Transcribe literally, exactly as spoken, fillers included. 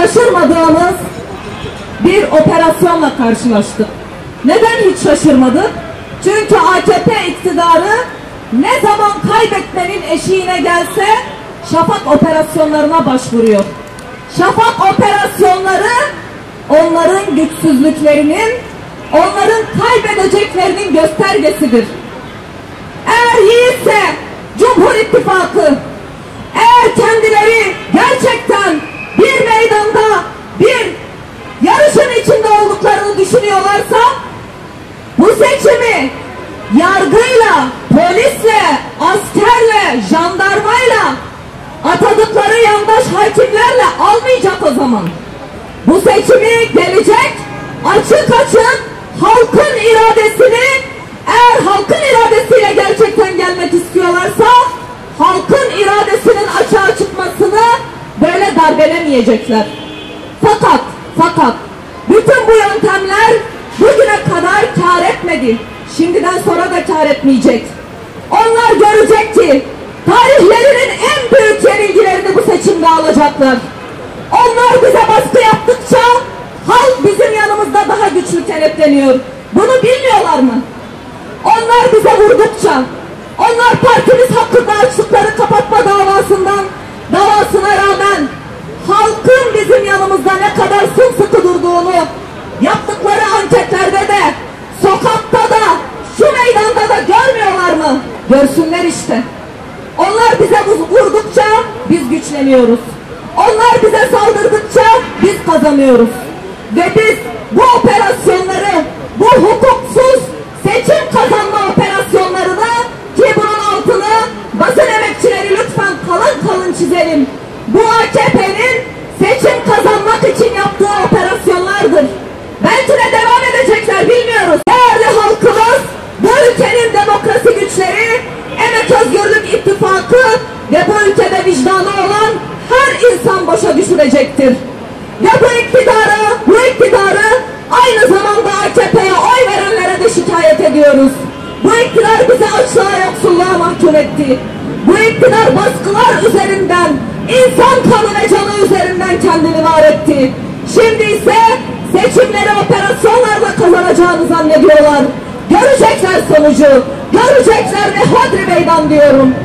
şaşırmadığımız bir operasyonla karşılaştık. Neden hiç şaşırmadık? Çünkü A K P iktidarı ne zaman kaybetmenin eşiğine gelse şafak operasyonlarına başvuruyor. Şafak operasyonları onların güçsüzlüklerinin, onların kaybedeceklerinin göstergesidir. Eğer yiğitse Cumhur İttifakı, eğer kendileri gerçekten bir meydanda bir yarışın içinde olduklarını düşünüyorlarsa bu seçimi yargıyla, polisle, askerle, jandarmayla, atadıkları yandaş hakimlerle almayacak o zaman. Bu seçimi gelecek, açık açık halkın iradesini, eğer halkın iradesiyle gerçekten gelmek istiyorlarsa, halkın iradesinin açığa çıkmasını böyle darbelemeyecekler. Fakat, fakat bütün bu yöntemler bugüne kadar kâr etmedi. Şimdiden sonra da kâr etmeyecek. Onlar görecek ki tarihlerinin en büyük yenilgilerini bu seçimde alacaklar. Onlar bize baskı yaptıkça halk bizim yanımızda daha güçlü kenetleniyor. Bunu bilmiyorlar mı? Onlar bize vurdukça, onlar partimiz hakkında açtıkları kapatma davasından, davasına rağmen halkın bizim yanımızda ne kadar sımsıkı durduğunu yaptıkları anketlerde de, sokakta da, şu meydanda da görmüyorlar mı? Görsünler işte. Onlar bize vurdukça biz güçleniyoruz. Onlar bize saldırdıkça biz kazanıyoruz. Ve biz bu operasyonları, bu hukuksuz seçim kazanma operasyonlarını, ki bunun altını basın emekçileri lütfen kalın kalın çizelim. Bu A K P'nin seçim kazanmak için yaptığı operasyonlardır. Belki de devam edecekler, bilmiyoruz. Değerli halkımız, bu ülkenin demokrasi güçleri, Emek Özgürlük İttifakı ve bu ülkede vicdanı olan her insan boşa düşürecektir. Ve bu iktidarı, bu iktidarı aynı zamanda A K P'ye oy verenlere de şikayet ediyoruz. Bu iktidar bizi açlığa, yoksulluğa mahkum etti. Bu iktidar baskılar üzerinden, insan kanı ve canı üzerinden kendini var etti. Şimdi ise seçimleri operasyonlarla kazanacağını zannediyorlar. Görecekler sonucu, görecekler ve hodri meydan diyorum.